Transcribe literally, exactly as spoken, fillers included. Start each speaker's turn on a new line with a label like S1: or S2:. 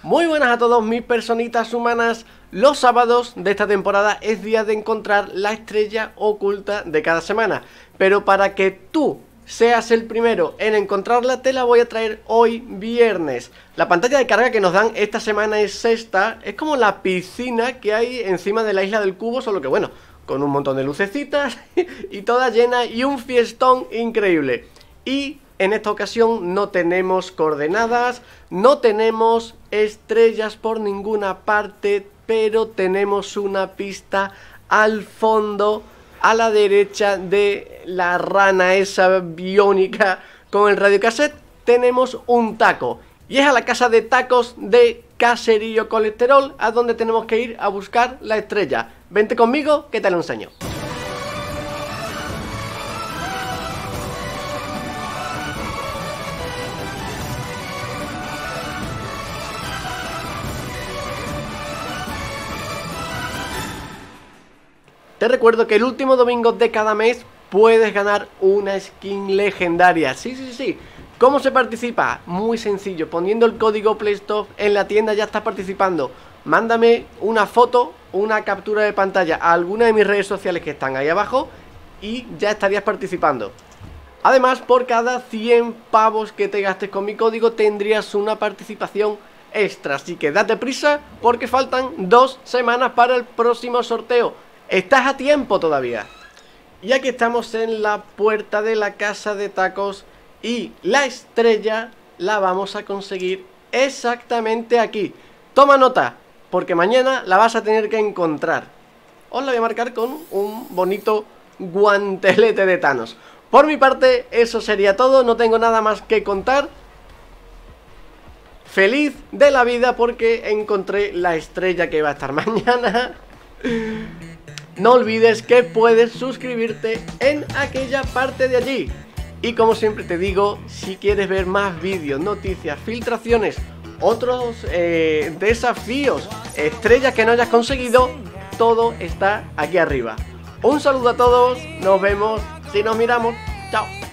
S1: Muy buenas a todos mis personitas humanas. Los sábados de esta temporada es día de encontrar la estrella oculta de cada semana. Pero para que tú seas el primero en encontrarla, te la voy a traer hoy viernes. La pantalla de carga que nos dan esta semana es esta. Es como la piscina que hay encima de la isla del cubo, solo que bueno, con un montón de lucecitas y toda llena y un fiestón increíble. Y en esta ocasión no tenemos coordenadas, no tenemos estrellas por ninguna parte, pero tenemos una pista al fondo, a la derecha de la rana esa biónica con el radiocassette. Tenemos un taco y es a la casa de tacos de Caserío Colesterol a donde tenemos que ir a buscar la estrella. Vente conmigo que te lo enseño. Te recuerdo que el último domingo de cada mes puedes ganar una skin legendaria. Sí, sí, sí. ¿Cómo se participa? Muy sencillo. Poniendo el código PlayStop en la tienda ya estás participando. Mándame una foto, una captura de pantalla a alguna de mis redes sociales que están ahí abajo y ya estarías participando. Además, por cada cien pavos que te gastes con mi código tendrías una participación extra. Así que date prisa porque faltan dos semanas para el próximo sorteo. Estás a tiempo todavía. Y aquí estamos en la puerta de la casa de tacos y la estrella la vamos a conseguir exactamente aquí. Toma nota, porque mañana la vas a tener que encontrar. Os la voy a marcar con un bonito guantelete de Thanos. Por mi parte, eso sería todo. No tengo nada más que contar. Feliz de la vida porque encontré la estrella que va a estar mañana. No olvides que puedes suscribirte en aquella parte de allí. Y como siempre te digo, si quieres ver más vídeos, noticias, filtraciones, otros eh, desafíos, estrellas que no hayas conseguido, todo está aquí arriba. Un saludo a todos, nos vemos si nos miramos. Chao.